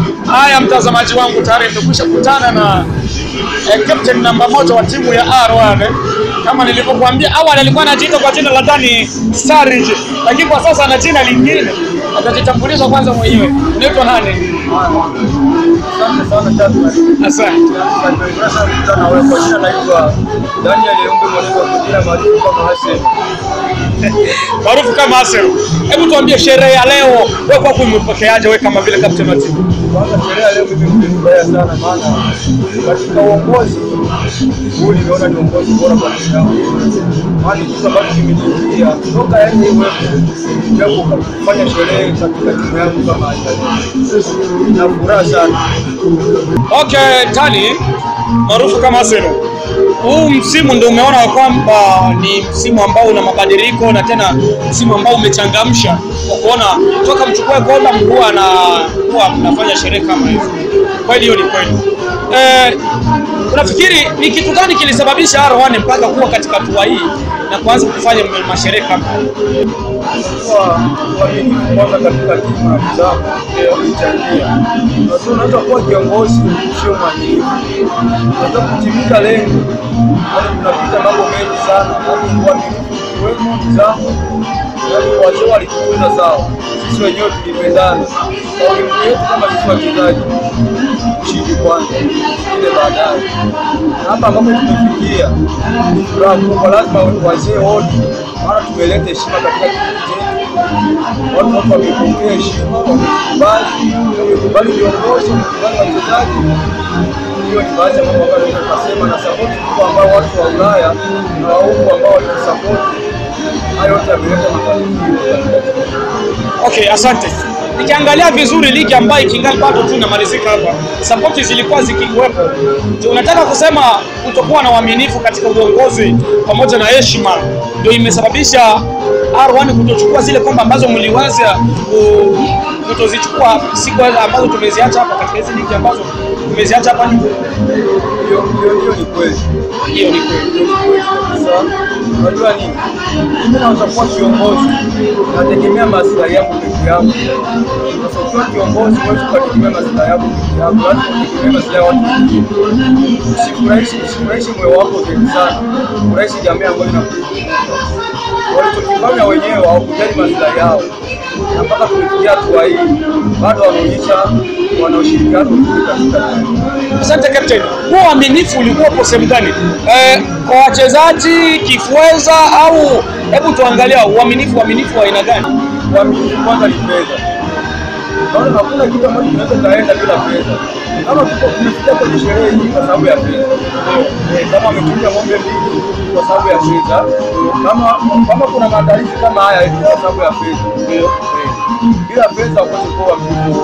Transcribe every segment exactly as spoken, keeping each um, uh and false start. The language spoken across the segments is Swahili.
Haya mtazamaji wangu, tayari tumekwisha kutana na eh, captain namba moja wa timu ya R one. Kama nilivyokuambia awali alikuwa anajiita kwa jina la Dani Starridge, lakini kwa sasa ana jina lingine. Atajitambulisha kwanza mwenyewe. Unaitwa nani? Asante sana Chadwick. Asante. Sana wewe kwa jina naitwa Daniel Yumbi mwana kwa jina maarufu kama Hassan. Maarufu kama Hassan. Hebu tuambie sherehe ya leo wewe kwa kuimepokeaje wewe kama vile captain wa timu? Kwanza sherehe ya leo mimi nimefurahi sana maana katika uongozi huu nimeona ni uongozi bora kwa timu yangu. Maana kitu ambacho kimeniingia toka yani wewe ndio kufanya sherehe katika timu yangu kama Hassan. Na furaha sana. Okay, Tani maarufu kama Hassan. Huu msimu ndio umeona kwamba ni msimu ambao una mabadiliko na tena msimu ambao umechangamsha kwa kuona toka mchukue kombe mkuu na kuwa mnafanya sherehe kama hizo. Kweli hiyo ni kweli. Eh, unafikiri ni kitu gani kilisababisha R one mpaka kuwa katika hatua hii na kuanza kufanya masherehe kama haya? Kwa kwa nini kwanza katika timu ya mzamu leo ichangia. Sasa unaweza kuwa kiongozi sio mwaminifu. Unaweza kutimiza lengo. Hadi tunapita mambo mengi sana. Hadi uaminifu wewe mzamu. Yaani wazee walitukuza sawa. Sisi wenyewe tulipendana. Kwa hiyo yetu kama sisi wachezaji ushindi kwanza ile baadaye. Hapa ambapo tumefikia ni furaha kubwa, lazima wazee wote maana tumeleta heshima katika kijiji chetu. Watu hapa wamepokea heshima, wamekubali, wamekubali viongozi, wamekubali wachezaji. Hiyo ni baadhi ya mambo ambayo tunasema na support kwa ambao watu wa Ulaya na wao ambao wanasupport. Hayo yote yameleta mafanikio. Okay, asante. Nikiangalia vizuri ligi ambayo ikingali bado tu inamalizika hapa, support zilikuwa zikiwepo. Unataka kusema kutokuwa na uaminifu katika uongozi pamoja na heshima ndio imesababisha R one kutochukua zile kombe ambazo mliwaza kutozichukua siku ambazo tumeziacha hapa katika hizo ligi ambazo tumeziacha hapa nyuma? Hiyo hiyo ni kweli. Hiyo ni kweli. Sasa unajua nini? Mimi naweza kuwa kiongozi nategemea maslahi yangu peke yangu. Sasa ukiwa kiongozi huwezi kutegemea maslahi yako peke yako, lazima utegemee maslahi ya watu wengine. Usifurahishi usifurahishi moyo wako sana. Furahishi jamii ambayo inakuzunguka. Walichokifanya wenyewe hawakujali maslahi yao. Na mpaka kufikia hatua hii bado wanaonyesha wanaoshirikiana katika. Asante captain. Huo uaminifu ulikuwa sehemu gani? Eh, kwa wachezaji, kifueza au hebu tuangalia uaminifu uaminifu wa aina gani? Uaminifu kwanza ni fedha. Bado hakuna kitu ambacho kinaweza kaenda bila fedha. Kama tuko tumefikia kwenye sherehe hii kwa sababu ya fedha. Eh, kama amekuja ng'ombe mbili kwa sababu ya fedha. Kama kama kuna maandalizi kama haya hivi kwa sababu ya fedha. Eh, bila fedha huwezi kuwa mtu.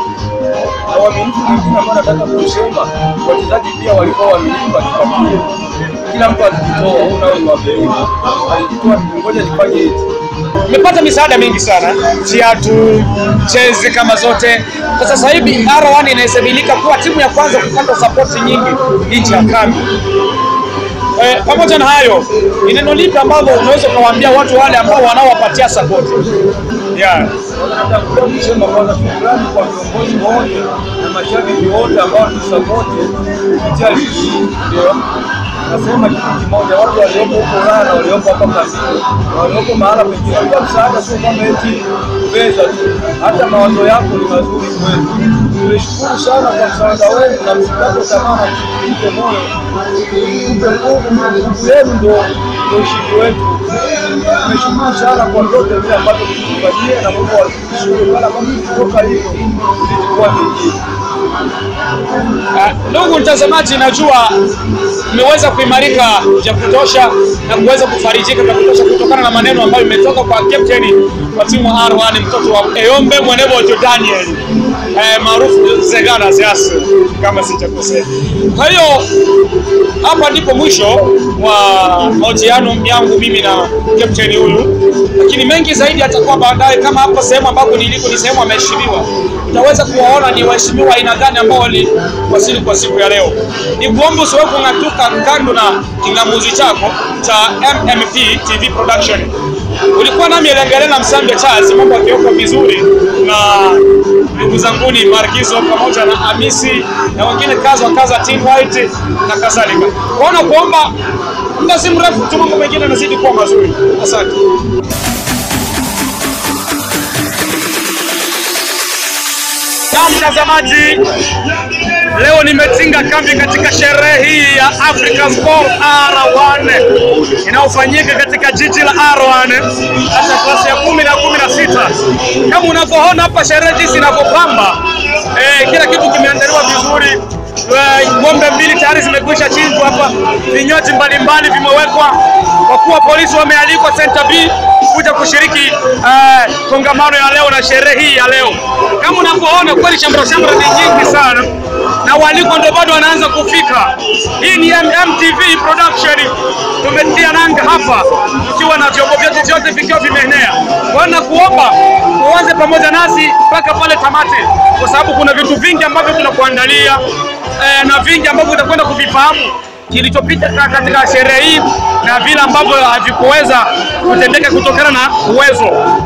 Na uaminifu mwingine ambao nataka kusema, wachezaji pia walikuwa waaminifu katika timu. Kila mtu alijitoa, una wewe waaminifu. Alijitoa, ngoja nifanye hivi. Umepata misaada mingi sana, viatu, jezi kama zote. Kwa sasa hivi R one inahesabika kuwa timu ya kwanza kupata support nyingi nje ya kambi. Eh, pamoja na hayo, ni neno lipi ambalo unaweza kuwaambia watu wale ambao wanaowapatia support? Yeah. Nataka kusema kwanza shukrani kwa viongozi wote na mashabiki wote ambao wanasupport kupitia ligi. Ndio. Nasema kitu kimoja, watu waliopo huko Ulaya na waliopo hapa kambini, waliopo mahala pengine, kwa msaada sio kama eti pesa tu, hata mawazo yako ni mazuri kwetu. Tunashukuru sana kwa msaada wenu na msikate tamaa na msipike moyo. Mpe nguvu, nguvu yenu ndio ndio ushindi wetu. Tunashukuru sana kwa yote vile ambavyo mlifanyia na Mungu awashukuru kana kama kutoka hivyo ilikuwa mingi. Ndugu mtazamaji, najua mmeweza kuimarika ya kutosha na kuweza kufarijika ya kutosha kutokana na maneno ambayo imetoka kwa captain wa timu R one, mtoto wa Eyombe Mwenebo Daniel, eh, maarufu Zegana Zias kama sijakosea. Kwa hiyo hapa ndipo mwisho wa mahojiano yangu mimi na captain huyu, lakini mengi zaidi atakuwa baadaye. Kama hapo sehemu ambako niliko ni sehemu ameheshimiwa, utaweza kuwaona ni waheshimiwa aina gani ambao waliwasili kwa siku ya leo. Ni kuomba usiwe kung'atuka kando na kingamuzi chako cha M M P T V Production. Ulikuwa nami Elengelena Msambe Charles, mambo yakioko vizuri na ndugu zanguni Markizo pamoja na Hamisi na wengine kaza kaza Team White na kadhalika. Kwaona kuomba muda si mrefu tu mambo mengine yanazidi kuwa mazuri. Asante. Mtazamaji, leo nimetinga kambi katika sherehe hii ya Africa Sport R one inayofanyika katika jiji la R one hata klasi ya kumi na kumi na sita. Kama unavyoona hapa sherehe jinsi inavyopamba, eh, kila kitu kimeandaliwa vizuri. Ng'ombe mbili tayari zimekwisha chinjwa hapa, vinywaji mbalimbali vimewekwa kwa kuwa polisi wamealikwa Center B kuja kushiriki uh, kongamano ya leo na sherehe hii ya leo. Kama unavyoona kweli shamra shamra ni nyingi sana na waliko ndio bado wanaanza kufika. Hii ni M T V production, tumetia nanga hapa tukiwa na vyombo vyetu vyote vikiwa vimeenea. Wana kuomba uanze pamoja nasi mpaka pale tamati, kwa sababu kuna vitu vingi ambavyo tunakuandalia eh, na vingi ambavyo utakwenda kuvifahamu kilichopita katika sherehe hii na vile ambavyo havikuweza kutendeka kutokana na uwezo.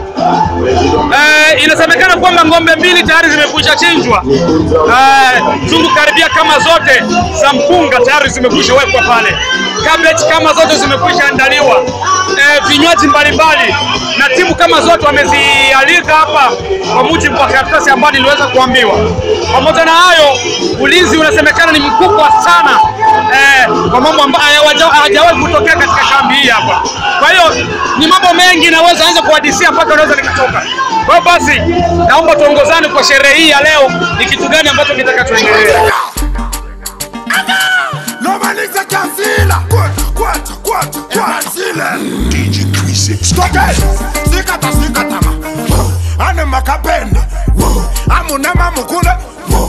Eh, inasemekana kwamba ng'ombe mbili tayari zimekwisha chinjwa. Eh, zungu karibia kama zote za mpunga tayari zimekwisha wekwa pale. Cabbage kama zote zimekwisha andaliwa. Eh, vinywaji mbalimbali na timu kama zote wamezialika hapa kwa mujibu wa karatasi ambayo niliweza kuambiwa. Pamoja na hayo, ulinzi unasemekana ni mkubwa sana. Eh, kwa mambo ambayo hajawahi kutokea katika kambi hii hapa. Kwa hiyo ni mambo mengi naweza anza kuhadithia mpaka unaweza nikatoka. Kwa basi naomba tuongozane kwa sherehe hii ya leo, ni kitu gani ambacho kitakachoendelea. Normaliza kasila kwata kwata kwata kwata sila D J three sixty sikata sikata ma ane makapenda amuna mamukule